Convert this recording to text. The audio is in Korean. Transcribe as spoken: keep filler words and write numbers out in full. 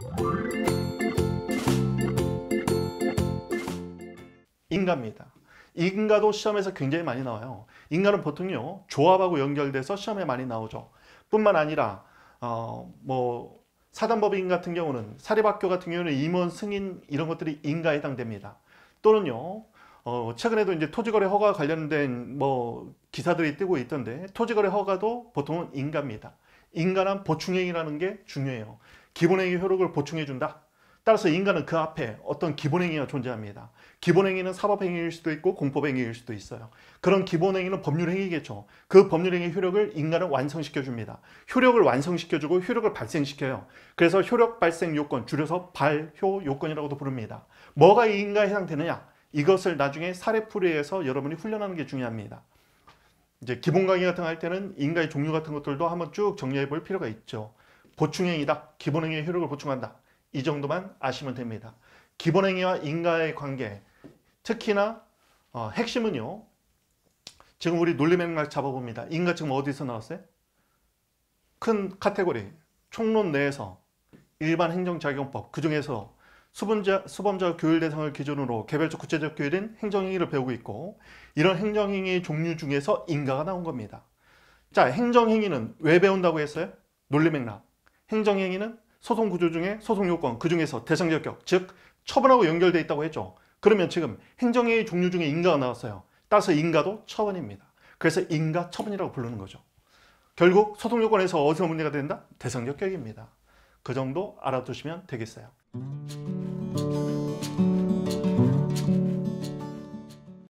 인가입니다. 인가도 시험에서 굉장히 많이 나와요. 인가는 보통요 조합하고 연결돼서 시험에 많이 나오죠. 뿐만 아니라 어, 뭐 사단법인 같은 경우는 사립학교 같은 경우는 임원 승인 이런 것들이 인가에 해당됩니다. 또는요 어, 최근에도 이제 토지거래 허가 관련된 뭐 기사들이 뜨고 있던데 토지거래 허가도 보통은 인가입니다. 인가란 보충행위라는 게 중요해요. 기본행위 효력을 보충해 준다. 따라서 인가는 그 앞에 어떤 기본행위가 존재합니다. 기본행위는 사법행위일 수도 있고 공법행위일 수도 있어요. 그런 기본행위는 법률행위겠죠. 그 법률행위 효력을 인가는 완성시켜줍니다. 효력을 완성시켜주고 효력을 발생시켜요. 그래서 효력 발생 요건, 줄여서 발효 요건이라고도 부릅니다. 뭐가 이 인가에 해당되느냐? 이것을 나중에 사례풀이에서 여러분이 훈련하는 게 중요합니다. 이제 기본 강의 같은 거 할 때는 인가의 종류 같은 것들도 한번 쭉 정리해 볼 필요가 있죠. 보충행위다. 기본행위의 효력을 보충한다. 이 정도만 아시면 됩니다. 기본행위와 인가의 관계, 특히나 어, 핵심은요. 지금 우리 논리맥락 잡아봅니다. 인가 지금 어디서 나왔어요? 큰 카테고리, 총론 내에서 일반 행정자격법, 그 중에서 수범자, 수범자 교율 대상을 기준으로 개별적 구체적 교율인 행정행위를 배우고 있고 이런 행정행위 종류 중에서 인가가 나온 겁니다. 자, 행정행위는 왜 배운다고 했어요? 논리맥락. 행정행위는 소송구조 중에 소송요건, 그 중에서 대상자격, 즉 처분하고 연결되어 있다고 했죠. 그러면 지금 행정행위 종류 중에 인가가 나왔어요. 따라서 인가도 처분입니다. 그래서 인가 처분이라고 부르는 거죠. 결국 소송요건에서 어디서 문제가 된다? 대상자격입니다. 그 정도 알아두시면 되겠어요.